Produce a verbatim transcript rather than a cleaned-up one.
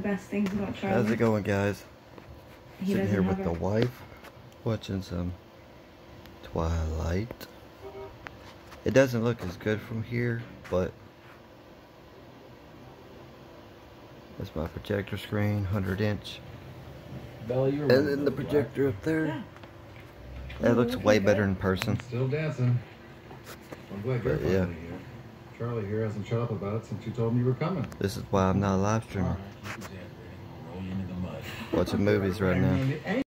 best things about Charlie. How's it going, guys? He Sitting here with have the it. wife, watching some Twilight. It doesn't look as good from here, but that's my projector screen, one hundred inch. Bella, you And then the projector up there. Yeah. That looks way better in person. Still dancing. I'm glad you're But, finally yeah. here. Charlie here hasn't shut up about it since you told me you were coming. This is why I'm not live streaming. Watching movies right now.